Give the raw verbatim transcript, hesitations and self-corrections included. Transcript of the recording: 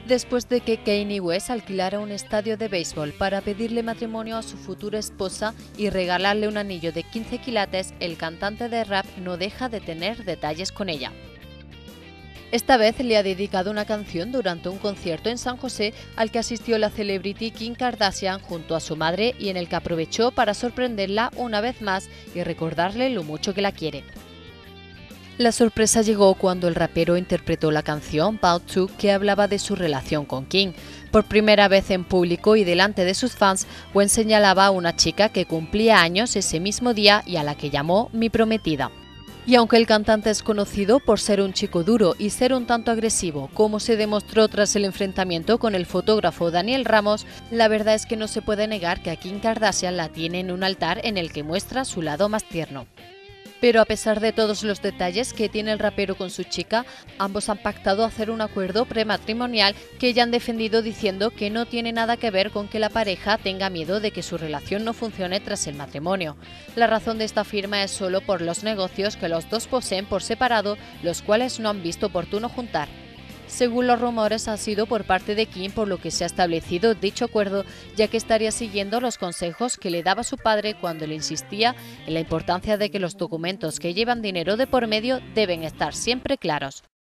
Después de que Kanye West alquilara un estadio de béisbol para pedirle matrimonio a su futura esposa y regalarle un anillo de quince quilates, el cantante de rap no deja de tener detalles con ella. Esta vez le ha dedicado una canción durante un concierto en San José al que asistió la celebrity Kim Kardashian junto a su madre y en el que aprovechó para sorprenderla una vez más y recordarle lo mucho que la quiere. La sorpresa llegó cuando el rapero interpretó la canción About To, que hablaba de su relación con Kim. Por primera vez en público y delante de sus fans, West señalaba a una chica que cumplía años ese mismo día y a la que llamó mi prometida. Y aunque el cantante es conocido por ser un chico duro y ser un tanto agresivo, como se demostró tras el enfrentamiento con el fotógrafo Daniel Ramos, la verdad es que no se puede negar que a Kim Kardashian la tiene en un altar en el que muestra su lado más tierno. Pero a pesar de todos los detalles que tiene el rapero con su chica, ambos han pactado hacer un acuerdo prematrimonial que ya han defendido diciendo que no tiene nada que ver con que la pareja tenga miedo de que su relación no funcione tras el matrimonio. La razón de esta firma es solo por los negocios que los dos poseen por separado, los cuales no han visto oportuno juntar. Según los rumores, ha sido por parte de Kim por lo que se ha establecido dicho acuerdo, ya que estaría siguiendo los consejos que le daba su padre cuando le insistía en la importancia de que los documentos que llevan dinero de por medio deben estar siempre claros.